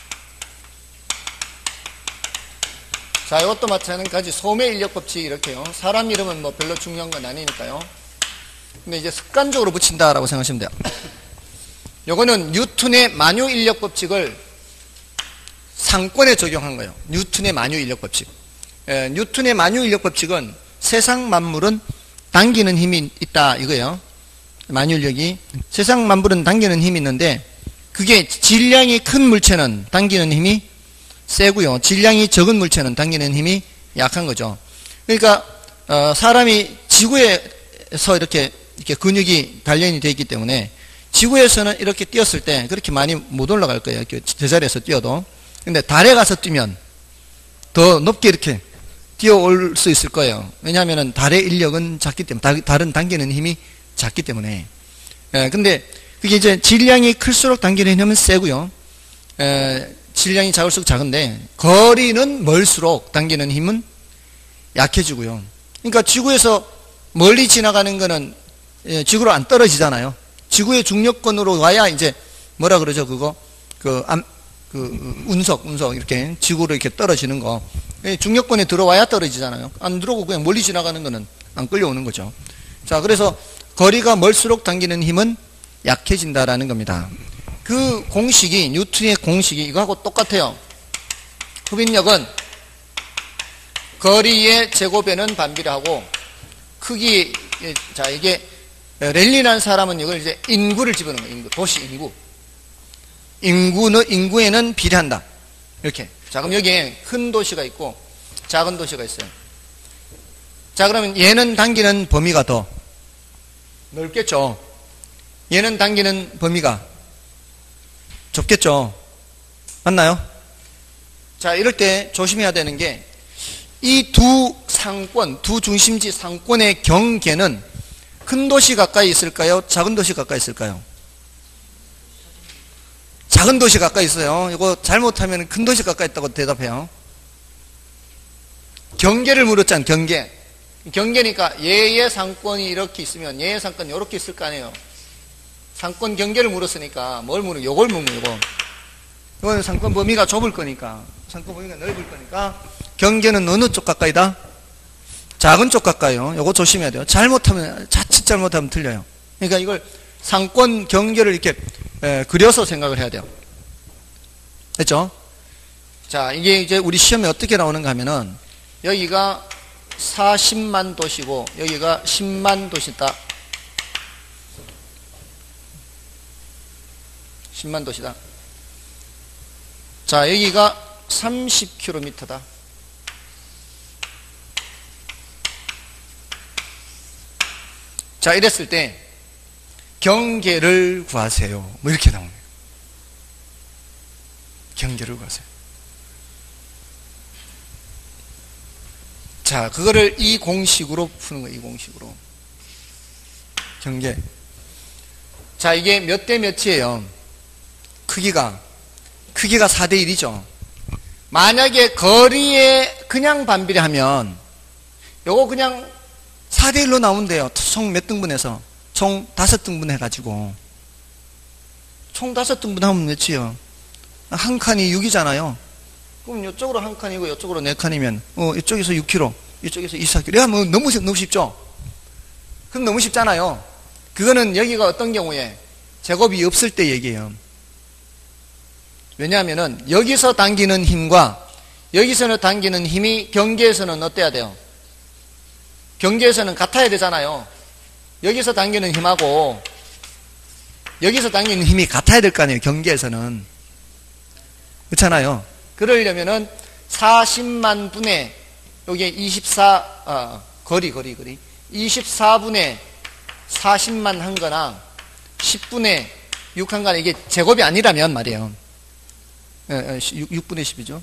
자, 이것도 마찬가지 소매 인력 법칙 이렇게요. 사람 이름은 뭐 별로 중요한 건 아니니까요. 근데 이제 습관적으로 붙인다라고 생각하시면 돼요. 요거는 뉴턴의 만유 인력 법칙을 상권에 적용한 거예요. 뉴턴의 만유 인력 법칙. 뉴턴의 만유 인력 법칙은 세상 만물은 당기는 힘이 있다 이거예요. 만유 인력이 세상 만물은 당기는 힘이 있는데 그게 질량이 큰 물체는 당기는 힘이 세고요. 질량이 적은 물체는 당기는 힘이 약한 거죠. 그러니까 사람이 지구에서 이렇게 근육이 단련이 되어 있기 때문에 지구에서는 이렇게 뛰었을 때 그렇게 많이 못 올라갈 거예요. 이렇게 제자리에서 뛰어도. 근데 달에 가서 뛰면 더 높게 이렇게 뛰어올 수 있을 거예요. 왜냐하면 달의 인력은 작기 때문에, 달은 당기는 힘이 작기 때문에. 근데 그게 이제 질량이 클수록 당기는 힘은 세고요. 질량이 작을수록 작은데 거리는 멀수록 당기는 힘은 약해지고요. 그러니까 지구에서 멀리 지나가는 거는 지구로 안 떨어지잖아요. 지구의 중력권으로 와야 이제 뭐라 그러죠? 그거 운석 이렇게 지구로 이렇게 떨어지는 거. 중력권에 들어와야 떨어지잖아요. 안 들어오고 그냥 멀리 지나가는 거는 안 끌려오는 거죠. 자, 그래서 거리가 멀수록 당기는 힘은 약해진다라는 겁니다. 그 공식이, 뉴턴의 공식이 이거하고 똑같아요. 흡인력은 거리의 제곱에는 반비례하고 크기, 자, 이게 랠리라는 사람은 이걸 이제 인구를 집어넣는 거예요. 인구, 도시 인구. 인구에는 비례한다. 이렇게. 자, 그럼 여기에 큰 도시가 있고 작은 도시가 있어요. 자, 그러면 얘는 당기는 범위가 더 넓겠죠. 얘는 당기는 범위가 좁겠죠. 맞나요? 자, 이럴 때 조심해야 되는 게 이 두 상권, 두 중심지 상권의 경계는 큰 도시 가까이 있을까요? 작은 도시 가까이 있을까요? 작은 도시 가까이 있어요. 이거 잘못하면 큰 도시 가까이 있다고 대답해요. 경계를 물었잖아요. 경계. 경계니까 얘의 상권이 이렇게 있으면 얘의 상권이 이렇게 있을 거 아니에요. 상권 경계를 물었으니까 뭘 물어? 요걸 물어. 요거. 이거는 상권 범위가 좁을 거니까, 상권 범위가 넓을 거니까 경계는 어느 쪽 가까이다? 작은 쪽 가까이요. 요거 조심해야 돼요. 잘못하면, 자칫 잘못하면 틀려요. 그러니까 이걸 상권 경계를 이렇게 그려서 생각을 해야 돼요. 됐죠? 자, 이게 이제 우리 시험에 어떻게 나오는가 하면은 여기가 40만 도시고 여기가 10만 도시다. 10만 도시다. 자, 여기가 30km다. 자, 이랬을 때 경계를 구하세요. 뭐 이렇게 나옵니다. 경계를 구하세요. 자, 그거를 이 공식으로 푸는 거예요. 이 공식으로. 경계. 자, 이게 몇 대 몇이에요? 크기가 4대 1이죠. 만약에 거리에 그냥 반비례하면 요거 그냥 4대 1로 나온대요. 총 몇 등분해서? 총 5등분 해가지고. 총 5등분 하면 몇이요? 한 칸이 6이잖아요. 그럼 이쪽으로 한 칸이고 이쪽으로 4칸이면 이쪽에서 6km, 이쪽에서 24km. 야, 뭐 너무 쉽죠? 그럼 너무 쉽잖아요. 그거는 여기가 어떤 경우에 제곱이 없을 때 얘기해요. 왜냐하면은 여기서 당기는 힘과 여기서는 당기는 힘이 경계에서는 어때야 돼요? 경계에서는 같아야 되잖아요. 여기서 당기는 힘하고 여기서 당기는 힘이 같아야 될 거 아니에요. 경계에서는. 그렇잖아요. 그러려면은 40만 분의 여기에 24 거리 24분의 40만 한 거나 10분의 6 한 거나 이게 제곱이 아니라면 말이에요. 6분의 10이죠.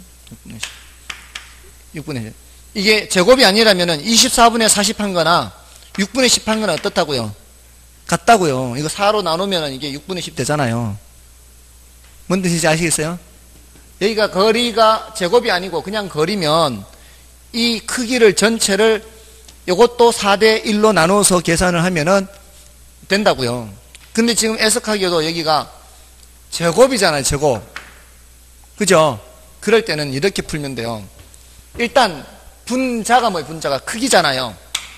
6분의 10. 이게 제곱이 아니라면은 24분의 40 한 거나 6분의 10 한 거나 어떻다고요? 같다고요. 이거 4로 나누면 이게 6분의 10 되잖아요. 뭔 뜻인지 아시겠어요? 여기가 거리가 제곱이 아니고 그냥 거리면 이 크기를 전체를 이것도 4대 1로 나눠서 계산을 하면은 된다고요. 근데 지금 애석하게도 여기가 제곱이잖아요. 제곱. 그죠? 그럴 때는 이렇게 풀면 돼요. 일단 분자가 뭐예요? 분자가 크기잖아요.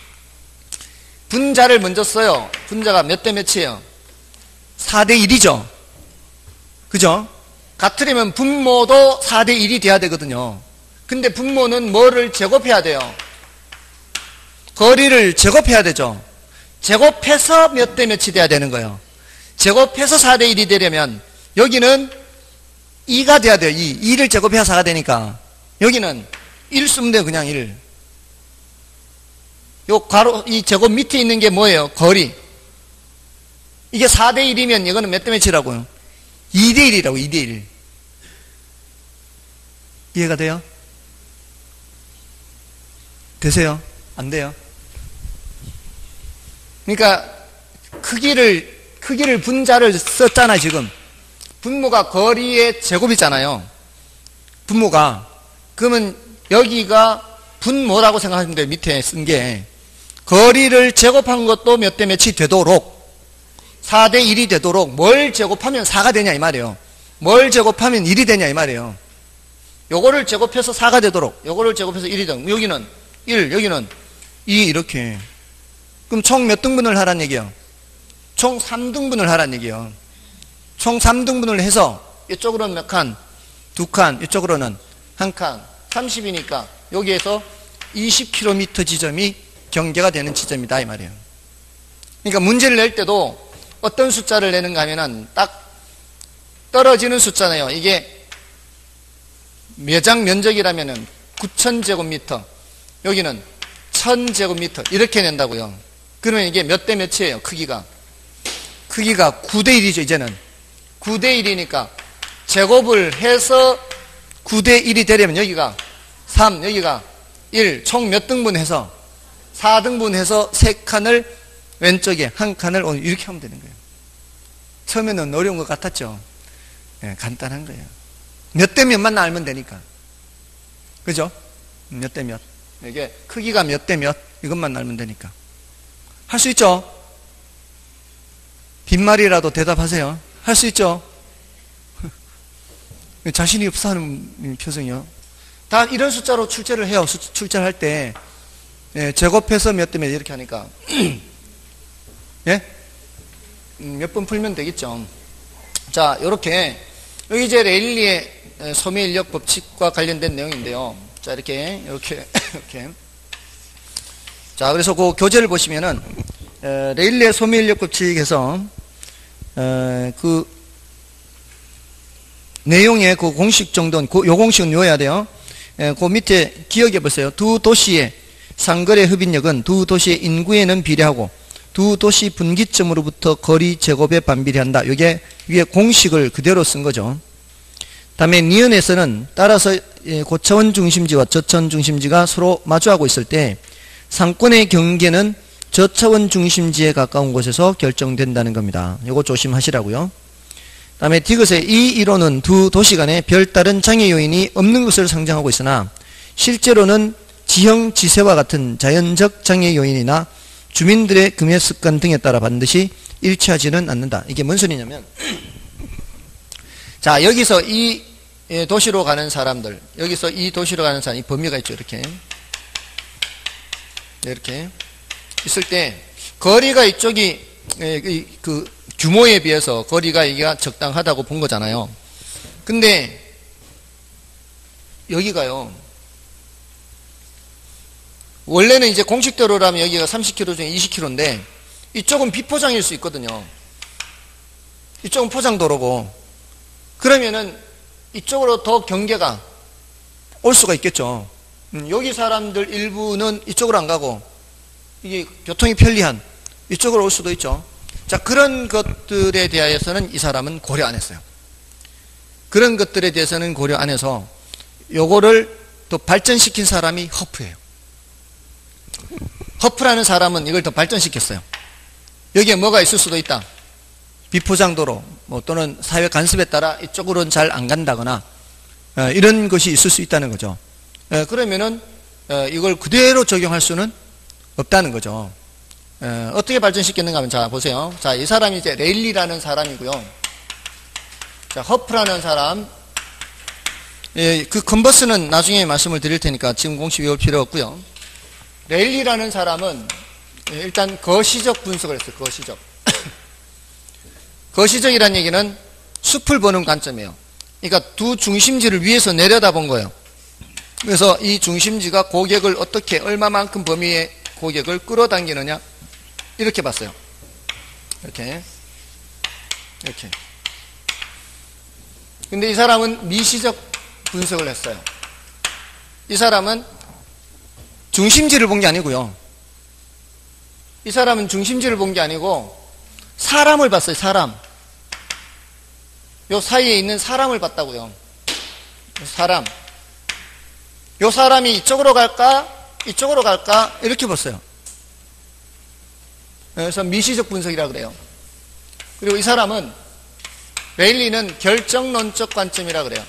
분자를 먼저 써요. 분자가 몇 대 몇이에요? 4대 1이죠. 그죠? 같으려면 분모도 4대 1이 돼야 되거든요. 근데 분모는 뭐를 제곱해야 돼요? 거리를 제곱해야 되죠. 제곱해서 몇 대 몇이 돼야 되는 거예요. 제곱해서 4대 1이 되려면 여기는 2가 돼야 돼요. 2를 제곱해야 4가 되니까 여기는 1 쓰면 돼요. 그냥 1. 요 괄호 이 제곱 밑에 있는 게 뭐예요? 거리. 이게 4대 1이면 이거는 몇 대 몇이라고요? 2대 1이라고. 2대 1. 이해가 돼요? 되세요? 안 돼요? 그러니까 크기를 분자를 썼잖아요. 지금 분모가 거리의 제곱이잖아요. 분모가. 그러면 여기가 분모라고 생각하시면 돼요. 밑에 쓴 게. 거리를 제곱한 것도 몇 대 몇이 되도록 4대 1이 되도록 뭘 제곱하면 4가 되냐 이 말이에요. 뭘 제곱하면 1이 되냐 이 말이에요. 요거를 제곱해서 4가 되도록 요거를 제곱해서 1이 되도록 여기는 1, 여기는 2 이렇게 그럼 총 몇 등분을 하란 얘기예요? 총 3등분을 하란 얘기예요. 총 3등분을 해서 이쪽으로는 몇 칸? 2칸, 이쪽으로는 1칸. 30이니까 여기에서 20km 지점이 경계가 되는 지점이다 이 말이에요. 그러니까 문제를 낼 때도 어떤 숫자를 내는가 하면은 딱 떨어지는 숫자네요. 이게 매장 면적이라면은 9,000제곱미터, 여기는 1,000제곱미터 이렇게 낸다고요. 그러면 이게 몇 대 몇이에요? 크기가 9대 1이죠. 이제는 9대 1이니까 제곱을 해서 9대 1이 되려면 여기가 3, 여기가 1, 총 몇 등분해서 4등분해서 3칸을 왼쪽에 1칸을 이렇게 하면 되는 거예요. 처음에는 어려운 것 같았죠. 네, 간단한 거예요. 몇 대 몇만 알면 되니까. 그죠? 몇 대 몇. 이게 크기가 몇 대 몇 이것만 알면 되니까. 할 수 있죠? 빈말이라도 대답하세요. 할 수 있죠? 자신이 없어 하는 표정이요. 다 이런 숫자로 출제를 해요. 출제를 할 때. 예, 제곱해서 몇 대 몇 이렇게 하니까. 예? 몇 번 풀면 되겠죠. 자, 요렇게. 여기 이제 레일리의 소매인력 법칙과 관련된 내용인데요. 자, 이렇게. 자, 그래서 그 교재를 보시면은, 레일리의 소매인력 법칙에서, 그, 내용의 그 공식 정도는, 요 공식은 외워야 돼요. 그 밑에 기억해 보세요. 두 도시의 상거래 흡인력은 두 도시의 인구에는 비례하고 두 도시 분기점으로부터 거리 제곱에 반비례한다. 이게 위에 공식을 그대로 쓴 거죠. 다음에 니은에서는 따라서 고차원 중심지와 저차원 중심지가 서로 마주하고 있을 때 상권의 경계는 저차원 중심지에 가까운 곳에서 결정된다는 겁니다. 이거 조심하시라고요. 다음에 디귿의 이 이론은 두 도시 간에 별다른 장애 요인이 없는 것을 상정하고 있으나 실제로는 지형 지세와 같은 자연적 장애 요인이나 주민들의 금연 습관 등에 따라 반드시 일치하지는 않는다. 이게 뭔 소리냐면 자, 여기서 이 도시로 가는 사람들, 여기서 이 도시로 가는 사람, 이 범위가 있죠. 이렇게 있을 때 거리가 이쪽이 그 규모에 비해서 거리가 이게 적당하다고 본 거잖아요. 근데 여기가요, 원래는 이제 공식대로라면 여기가 30km 중에 20km인데 이쪽은 비포장일 수 있거든요. 이쪽은 포장도로고, 그러면은 이쪽으로 더 경계가 올 수가 있겠죠. 여기 사람들 일부는 이쪽으로 안 가고 이게 교통이 편리한 이쪽으로 올 수도 있죠. 자, 그런 것들에 대해서는 이 사람은 고려 안 했어요. 그런 것들에 대해서는 고려 안 해서 요거를 더 발전시킨 사람이 허프예요. 허프라는 사람은 이걸 더 발전시켰어요. 여기에 뭐가 있을 수도 있다. 비포장도로 또는 사회 간섭에 따라 이쪽으로는 잘 안 간다거나 이런 것이 있을 수 있다는 거죠. 그러면은 이걸 그대로 적용할 수는 없다는 거죠. 어떻게 발전시켰는가 하면, 자, 보세요. 자, 이 사람이 이제 레일리라는 사람이고요. 자, 허프라는 사람. 그 컨버스는 나중에 말씀을 드릴 테니까 지금 공식 외울 필요 없고요. 레일리라는 사람은 일단 거시적 분석을 했어요. 거시적. 거시적이라는 얘기는 숲을 보는 관점이에요. 그러니까 두 중심지를 위에서 내려다본 거예요. 그래서 이 중심지가 고객을 어떻게, 얼마만큼 범위의 고객을 끌어당기느냐, 이렇게 봤어요. 이렇게. 근데 이 사람은 미시적 분석을 했어요. 이 사람은 중심지를 본 게 아니고요. 이 사람은 중심지를 본 게 아니고 사람을 봤어요. 사람. 요 사이에 있는 사람을 봤다고요. 사람. 요 사람이 이쪽으로 갈까? 이쪽으로 갈까? 이렇게 봤어요. 그래서 미시적 분석이라고 그래요. 그리고 이 사람은, 레일리는 결정론적 관점이라고 그래요.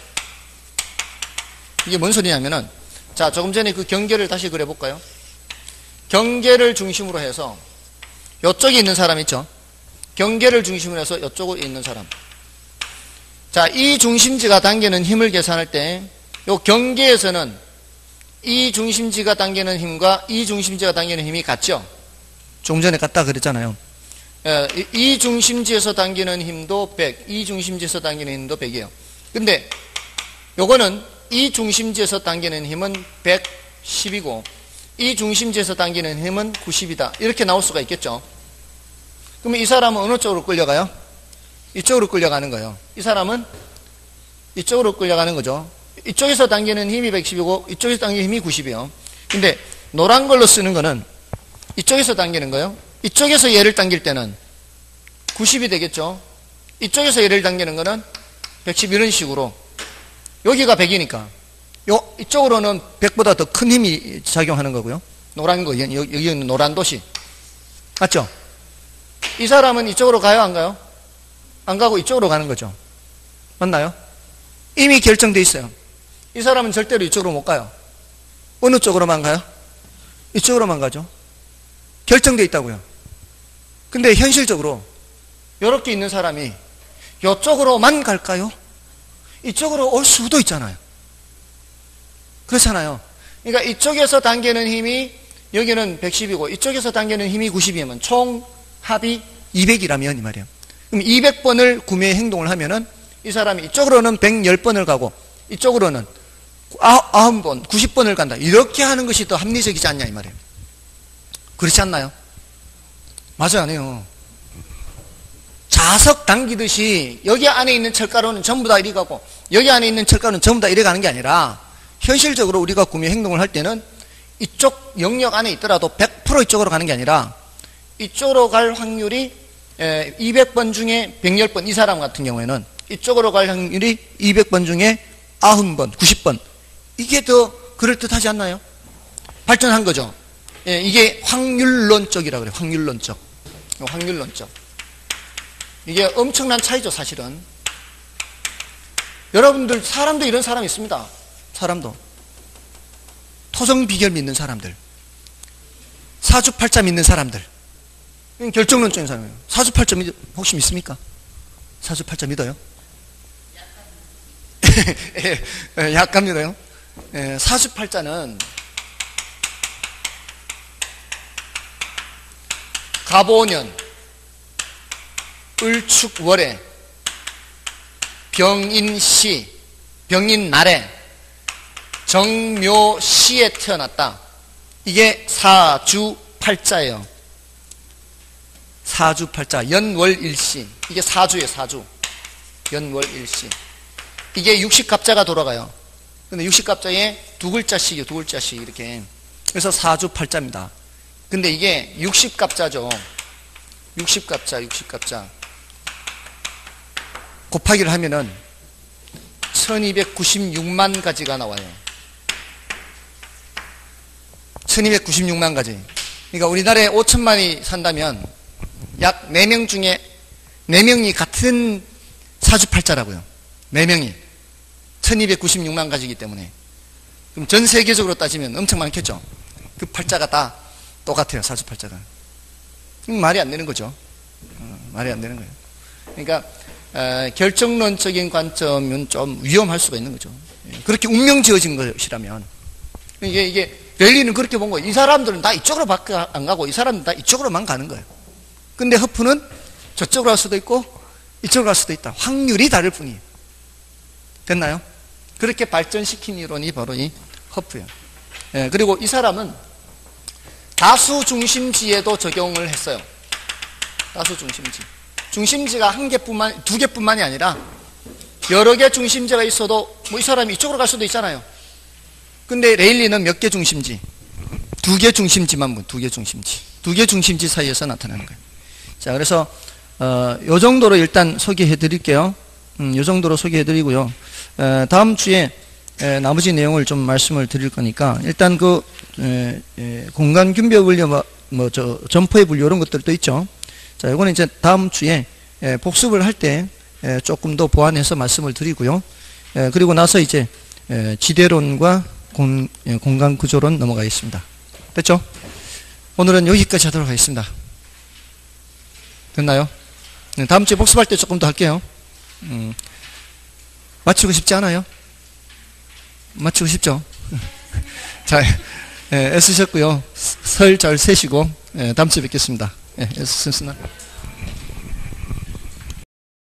이게 뭔 소리냐면은, 자, 조금 전에 그 경계를 다시 그려볼까요? 경계를 중심으로 해서 이쪽에 있는 사람 있죠? 경계를 중심으로 해서 이쪽에 있는 사람. 자, 이 중심지가 당기는 힘을 계산할 때 이 경계에서는 이 중심지가 당기는 힘과 이 중심지가 당기는 힘이 같죠? 조금 전에 갔다 그랬잖아요. 이 중심지에서 당기는 힘도 100, 이 중심지에서 당기는 힘도 100이에요. 근데 요거는 이 중심지에서 당기는 힘은 110이고 이 중심지에서 당기는 힘은 90이다. 이렇게 나올 수가 있겠죠. 그러면 이 사람은 어느 쪽으로 끌려가요? 이쪽으로 끌려가는 거예요. 이 사람은 이쪽으로 끌려가는 거죠. 이쪽에서 당기는 힘이 110이고 이쪽에서 당기는 힘이 90이에요. 근데 노란 걸로 쓰는 거는 이쪽에서 당기는 거예요. 이쪽에서 얘를 당길 때는 90이 되겠죠. 이쪽에서 얘를 당기는 거는 110 이런 식으로. 여기가 100이니까 이쪽으로는 100보다 더 큰 힘이 작용하는 거고요. 노란 거, 여기 있는 노란 도시. 맞죠? 이 사람은 이쪽으로 가요, 안 가요? 안 가고 이쪽으로 가는 거죠. 맞나요? 이미 결정돼 있어요. 이 사람은 절대로 이쪽으로 못 가요. 어느 쪽으로만 가요? 이쪽으로만 가죠. 결정돼 있다고요. 근데 현실적으로 이렇게 있는 사람이 이쪽으로만 갈까요? 이쪽으로 올 수도 있잖아요. 그렇잖아요. 그러니까 이쪽에서 당기는 힘이 여기는 110이고 이쪽에서 당기는 힘이 90이면 총 합이 200이라면 이 말이에요. 그럼 200번을 구매의 행동을 하면은 이 사람이 이쪽으로는 110번을 가고 이쪽으로는 90번, 90번을 간다. 이렇게 하는 것이 더 합리적이지 않냐 이 말이에요. 그렇지 않나요? 맞아요, 안 해요? 자석 당기듯이 여기 안에 있는 철가루는 전부 다 이리 가고 여기 안에 있는 철가루는 전부 다 이리 가는 게 아니라 현실적으로 우리가 구매 행동을 할 때는 이쪽 영역 안에 있더라도 100% 이쪽으로 가는 게 아니라 이쪽으로 갈 확률이 200번 중에 110번, 이 사람 같은 경우에는 이쪽으로 갈 확률이 200번 중에 90번, 90번. 이게 더 그럴듯하지 않나요? 발전한 거죠. 이게 확률론적이라고 그래요. 확률론적. 확률론적. 이게 엄청난 차이죠, 사실은. 여러분들, 사람도 이런 사람이 있습니다. 사람도. 토성비결 믿는 사람들. 사주팔자 믿는 사람들. 결정론적인 사람이에요. 사주팔자 혹시 믿습니까? 사주팔자 믿어요? 약간 믿어요? 사주팔자는 갑오년, 을축월에, 병인시, 병인날에, 정묘시에 태어났다. 이게 사주팔자예요. 사주팔자, 연월일시. 이게 사주예요, 사주. 연월일시. 이게 60갑자가 돌아가요. 근데 60갑자에 두 글자씩이요, 두 글자씩 이렇게. 그래서 사주팔자입니다. 근데 이게 60갑자죠. 60갑자. 곱하기를 하면은 1296만 가지가 나와요. 1296만 가지. 그러니까 우리나라에 5천만이 산다면 약 4명 중에 4명이 같은 사주팔자라고요. 4명이. 1296만 가지이기 때문에. 그럼 전 세계적으로 따지면 엄청 많겠죠. 그 팔자가 다 똑같아요, 사주팔자가. 말이 안 되는 거죠. 말이 안 되는 거예요. 그러니까 결정론적인 관점은 좀 위험할 수가 있는 거죠. 그렇게 운명 지어진 것이라면. 이게 랠리는 그렇게 본 거예요. 이 사람들은 다 이쪽으로 밖에 안 가고 이 사람들은 다 이쪽으로만 가는 거예요. 근데 허프는 저쪽으로 갈 수도 있고 이쪽으로 갈 수도 있다. 확률이 다를 뿐이에요. 됐나요? 그렇게 발전시킨 이론이 바로 이 허프예요. 그리고 이 사람은 다수 중심지에도 적용을 했어요. 다수 중심지. 중심지가 한 개뿐만, 두 개뿐만이 아니라 여러 개 중심지가 있어도 뭐 이 사람이 이쪽으로 갈 수도 있잖아요. 근데 레일리는 몇 개 중심지? 2개 중심지만, 2개 중심지. 2개 중심지 사이에서 나타나는 거예요. 자, 그래서, 요 정도로 일단 소개해 드릴게요. 요 정도로 소개해 드리고요. 다음 주에, 나머지 내용을 좀 말씀을 드릴 거니까, 일단 공간 균별 분류, 점포의 분류, 이런 것들도 있죠. 자, 이거는 이제 다음 주에, 복습을 할 때, 조금 더 보완해서 말씀을 드리고요. 그리고 나서 이제, 지대론과 공간 구조론 넘어가겠습니다. 됐죠? 오늘은 여기까지 하도록 하겠습니다. 됐나요? 다음 주에 복습할 때 조금 더 할게요. 마치고 싶지 않아요? 마치고 싶죠? 자, 애쓰셨고요. 설 잘 세시고 다음 주에 뵙겠습니다. 애쓰셨으나.